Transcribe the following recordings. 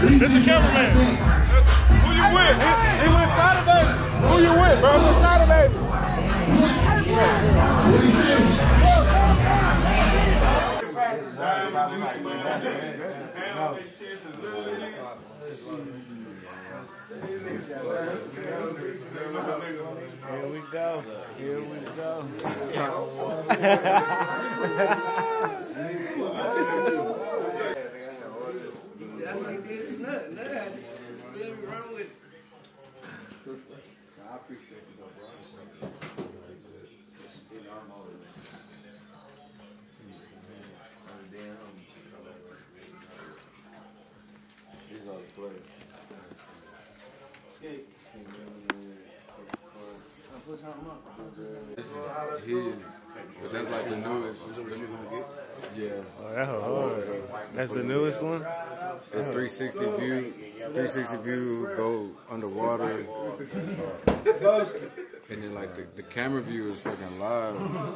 This the cameraman. Who you with? He with Sada Baby. Who you with, bro? With Sada Baby. Here we go. Here we go. I appreciate you, though, bro. These are the players. But that's like the newest. Yeah. Oh, that's hard. That's the newest one? It's 360 view. 360 view, go underwater. And then like the camera view is fucking live.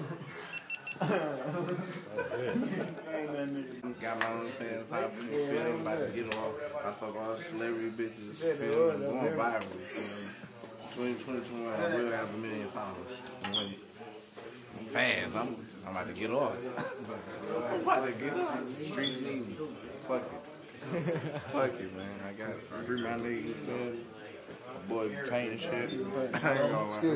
Got my own fans popping, feeling about to get off. I fuck all celebrity bitches, feeling going viral. 2021, I will have 1 million followers. Fans, I'm about to get off. I'm about to get off. Streets need me. Fuck it. Fuck it, man. I got free my niggas, man. My boy painting shit. I ain't gonna lie. You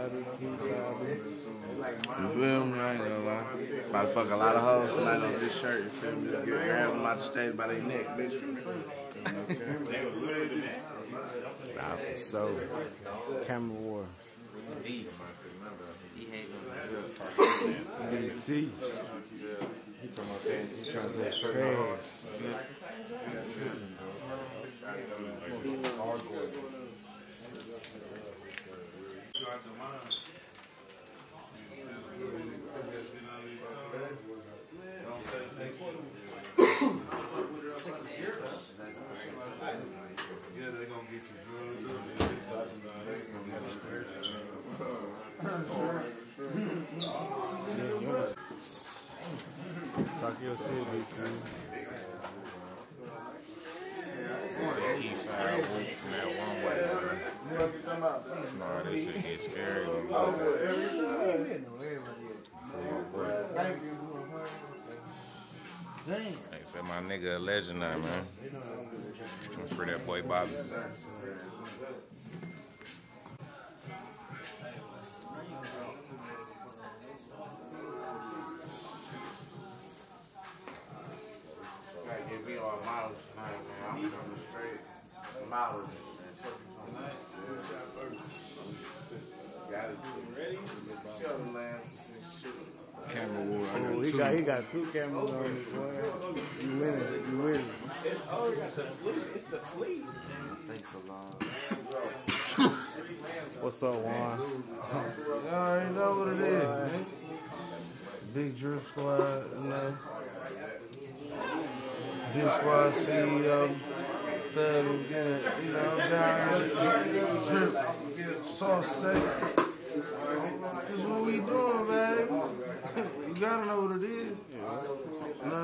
feel me? I ain't gonna lie. About to fuck a lot of hoes tonight on this shirt. You feel me? Grab them out the stage by their neck, bitch. Nah, for so. Camera war. DT. He trying to say Crazy. Talk your shit, DT. Nah, this shit get scary. Hey, say my nigga a legend now, man. I'm for that boy Bobby. Gotta give me all models tonight, man. I'm coming straight. Models. Got it. Show them, man. camera war. I got Oh, he got 2 cameras on his boy. You winning. You winning. It's the fleet. Thanks a lot. What's up, Juan? Y'all already know what it is, man. Big Drip Squad, you know. Big Squad CEO, Thug, you know, down Drip, Sauce Steak. This is what we doing, baby. You gotta know what it is. You know?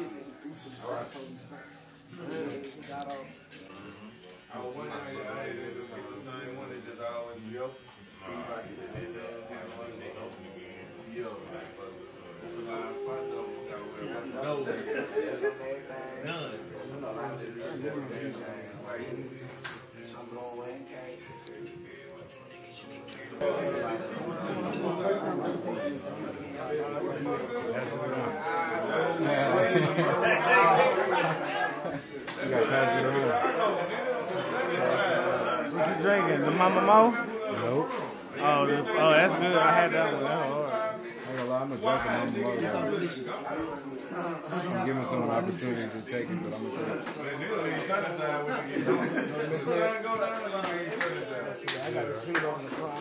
What you drinking? The Mama Mo? Nope. Oh, that's good. I had that one. That was hard. I'm gonna lie, I'm gonna drink Mama Mo. I'm giving someone an opportunity to take it, but I'm gonna take it. I got a treat on the car.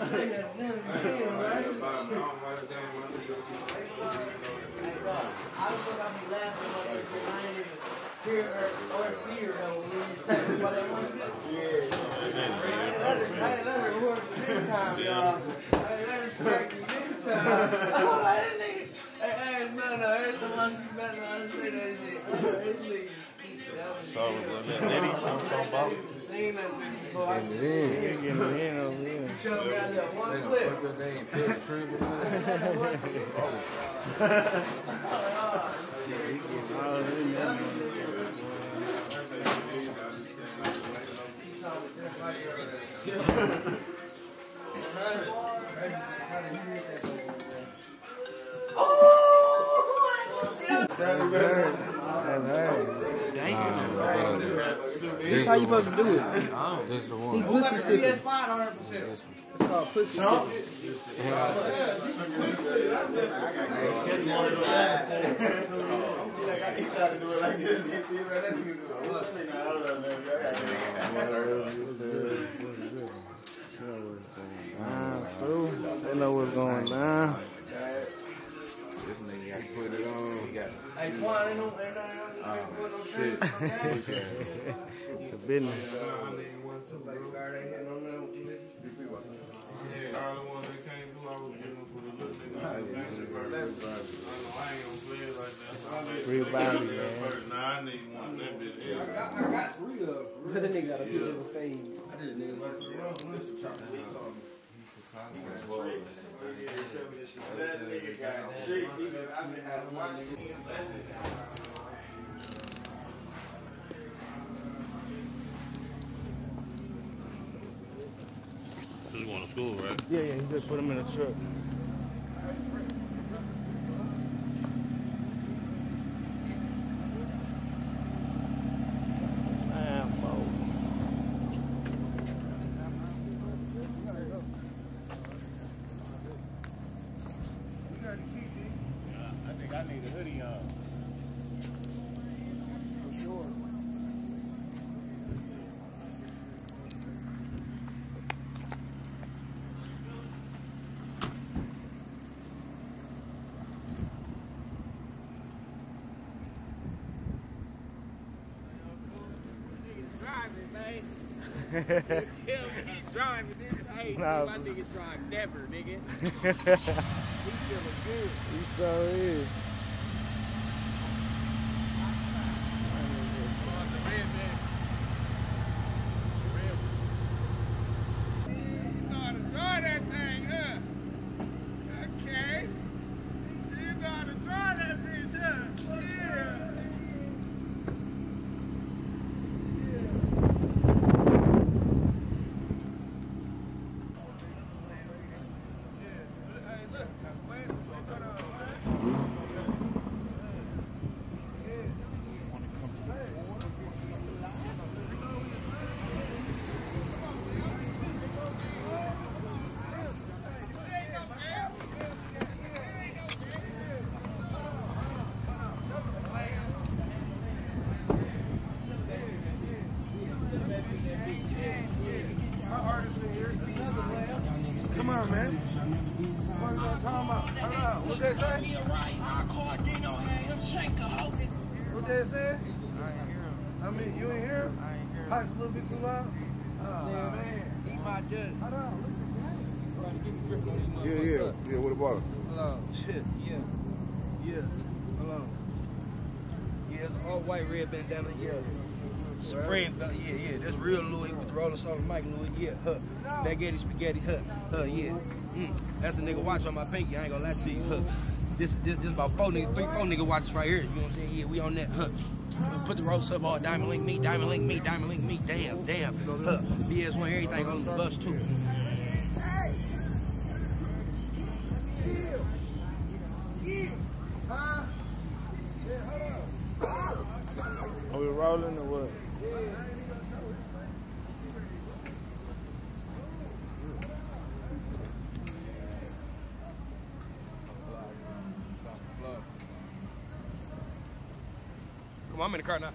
Hear or see her though when you talk about that one shit. I ain't let her work this time, y'all. I ain't let her strike this time. Hey, man, every time I see better, I say that shit. So, that lady I'm talking about. Seen that bitch before. Getting it in over here. Show me out there one clip. This is how you supposed to do it. This is the He one. pussy sipping. It's fine, 100%. It's called pussy sipping. They know what's going on. This nigga got to put it on. Hey, Twan, ain't no shit. The business. Real body, man. Nah, I need one. That bitch. I got 3 of them. But that nigga got a bit of a fade. I just need one for the wrong one. That nigga got street. Even I've been having one nigga. Just going to school, right? Yeah, he just put him in a truck. I think I need a hoodie on. For sure. He's driving this. Hey, Nah. my nigga drive never, nigga. He feeling good. so is. The red man. You know how to drive that thing, huh? Okay. You know how to drive that bitch, huh? Yeah. Come on, man. What are you talking about? What they say? What they say? I mean, you ain't hear him? Pipes a little bit too loud? Yeah, man. Eat my judge. Hold on. Yeah, with a bottle. Hello. Shit, yeah. Hello. Yeah, it's all white red bandana, yeah. Supreme, yeah. That's real Louis with the Rolling Stone Mike Louis, yeah, huh. Baguette spaghetti, huh, yeah. That's a nigga watch on my pinky, I ain't gonna lie to you, huh. This about 3, 4 nigga watches right here, you know what I'm saying? Yeah, we on that, huh. Put the ropes up all Diamond Link me, damn, huh. BS1, everything on the bus too. Are we rolling or what? Come on, I'm in the car now.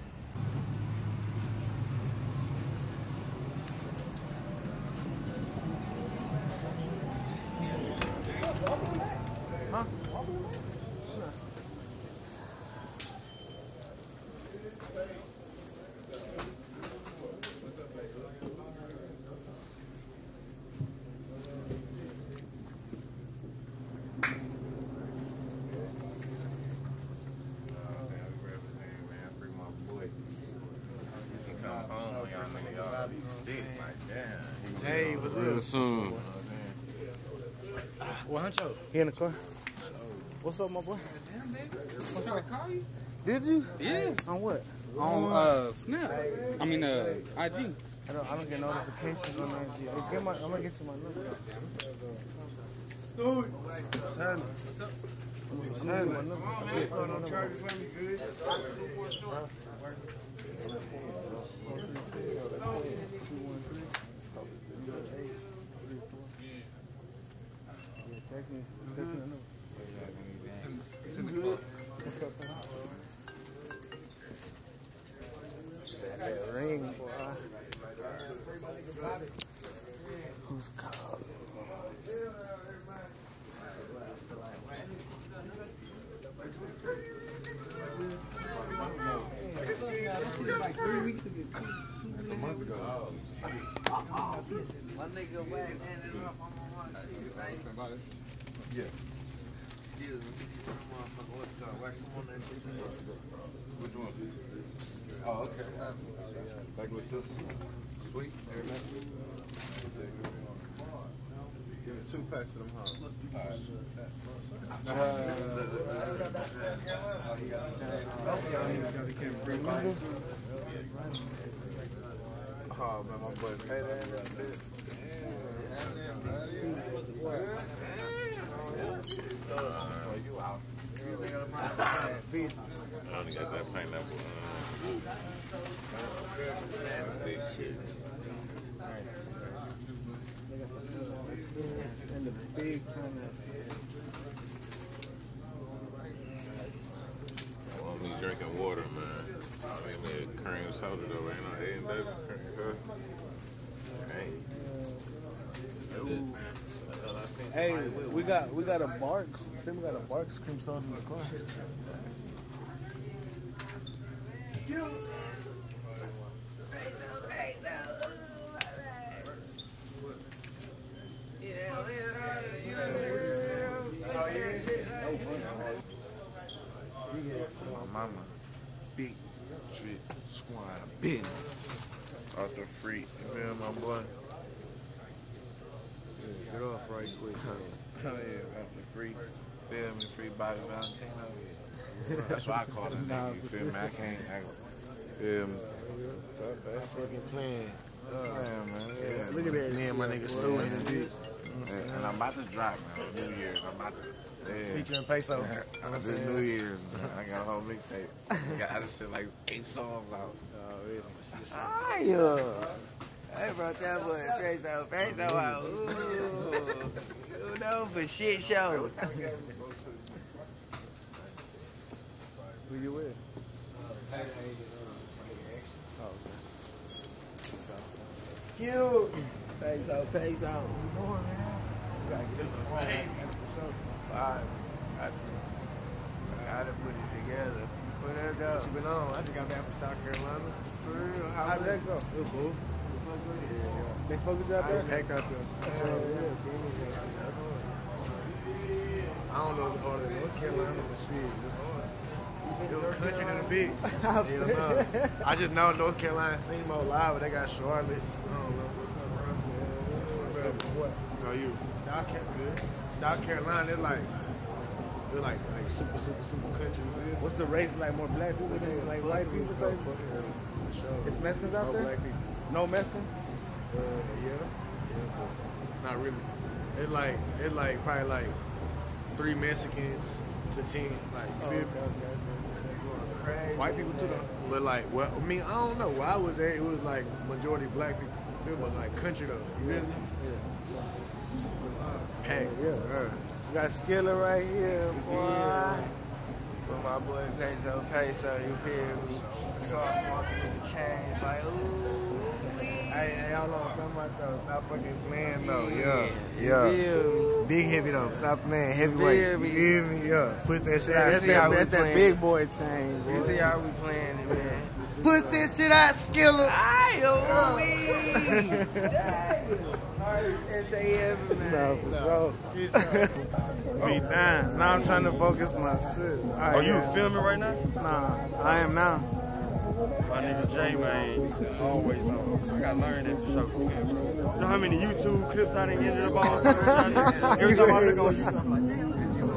Jay, what's Real up? soon. Well, Huncho. He in the car. What's up, my boy? Damn, baby. What's up? Call you? Did you? Yeah. On what? On Snap. I mean IG. I don't get notifications on IG. I'm gonna get you my number. What's happening? What's happening? Charges for me, good. Text me the number. It's in the car. What's up, man? That ring, boy. Who's calling? Like 3 weeks ago. That's a month ago. Oh, shit. My nigga whack handed it off on my watch. Yeah. Which one? Oh, okay. Like with this one? Sweet? Give me 2 packs of them, huh? Oh, man, my boy paid that bit. You out. I only got that pineapple. This shit. And the big pineapple. I want me drinking water, man. I mean, that cream soda though, ain't no A&W cream soda. Hey, we got a Barks. I think we got a Barks cream soda in the car. My mama, big shit, squad business. Off the freak, you feel my boy? Yeah, get off right quick. Oh yeah, off the freak. Feel me, free Bobby Valentino. Yeah. That's what I call it. Nigga, you feel me? I can't. Feel me? That's fucking playing. Yeah, man. Yeah. Look at that. Me and my nigga Stu in the bitch. And I'm about to drop, man. New Year's. I'm about to. Yeah. Featuring Peso. This New Year's, man. I got a whole mixtape. I just said like 8 songs out. Hey, bro, that boy, Peso out. Ooh, you know, for shit show. Who you with? Cute. Peso. Alright, I gotta put it together. Put it up. What you been on? I just got back from South Carolina. For real, How'd that go? It was cool. They focus you out there? Packed out there. I don't know if it's harder than North Carolina, but shit, it's hard. It was country than the bigs. You know, I just know North Carolina seems more live, but they got Charlotte. I don't know. What? No, you. South Carolina, they're like super country. What's the race like? More black people than like white people? Type? It's Mexicans out there? Black people. No Mexicans? Yeah, but not really. It's like probably like 3 Mexicans to 10. Like, you feel me? White people too though. But like, well, I mean, I don't know. Where I was at, it was like majority black people. You feel me? Like country though. You feel me? Pack. Yeah. You got Skiller right here, boy. With my boy Peso, you feel me? Sauce walking in the change, like, ooh. Hey, hold on. Talking about though. Stop fucking playing though. You Yeah. feel me? Big heavy though. Stop playing heavyweight. feel me? You feel me? Yeah. Push that shit out. That's that big boy chain, boy. You see how we playing it, man. Push this shit out, Skiller. SAF, man. No, for sure. Be down. Now I'm trying to focus my shit. Are you filming right now? Nah, I am now. My nigga Jay, man, always on. I gotta learn that for sure. You know how many YouTube clips I done ended up on? Every time I look on YouTube, I'm like, damn.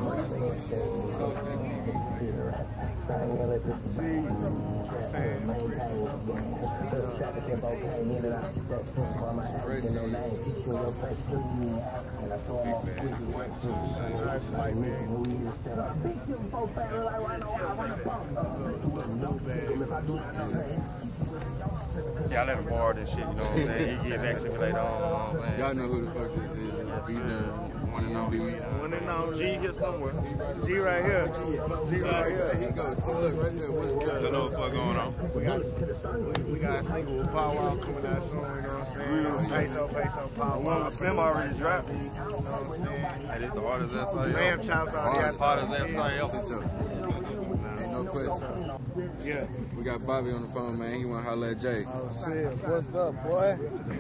Yeah, I let him borrow this shit, you know what I'm saying? He get back to me later on, man. Y'all know who the fuck this is. Be done. One and only. One and only. G here somewhere. G right here. G right here. He goes. See, look right there. What's good? You know what the fuck going on? We got a single with Pow Wow coming out soon, you know what I'm saying? Peso, Pow Wow. Slim already dropped these, you know what I'm saying? Hey, this the artist that's all. Lamb chops already got artist that's all. Ain't no question. Yeah. We got Bobby on the phone, man. He want to holler at Jay. Oh, shit. What's up, boy?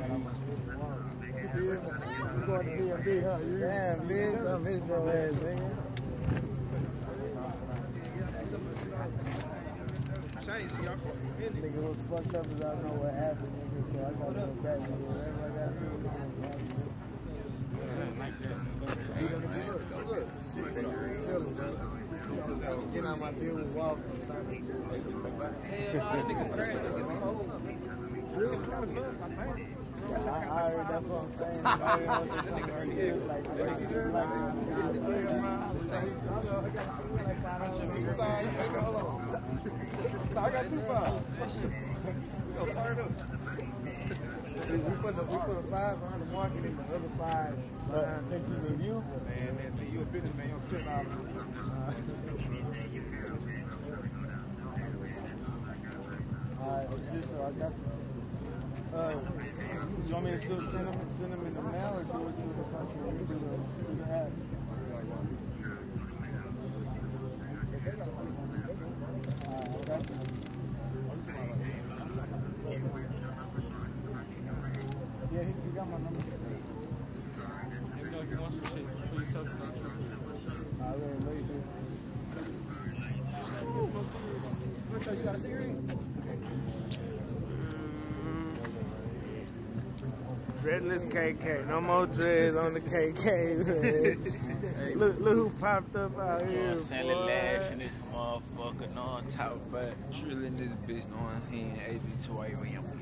You going to DMV, huh? Damn, bitch. I miss your ass, nigga. Nigga, what's fucked up is I know what happened, nigga, so I gotta go back and do whatever I gotta do. Get out my deal with Walker. Hell no, that nigga crashed. I heard that's what I'm saying. I got 2 files. We gonna turn up. We put a 5 behind the market and the other 5 behind pictures of you. Man, see, you a business man, you don't spend all of it. Alright, so I got you. You want me to send them in the mail or do it through the country? Through the app? Okay. Yeah, he got my number. If you want some shit, please tell us about it. I really know you do. You got a Siri? Dreadless KK. No more dreads on the KK. Hey, look who popped up out here. Sally Lash and this motherfucker. No on top, but drilling this bitch. No on hand. AB Toy. We ain't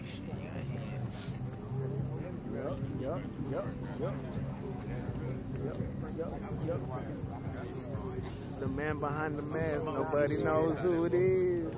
Yup. The man behind the mask. Nobody knows who it is.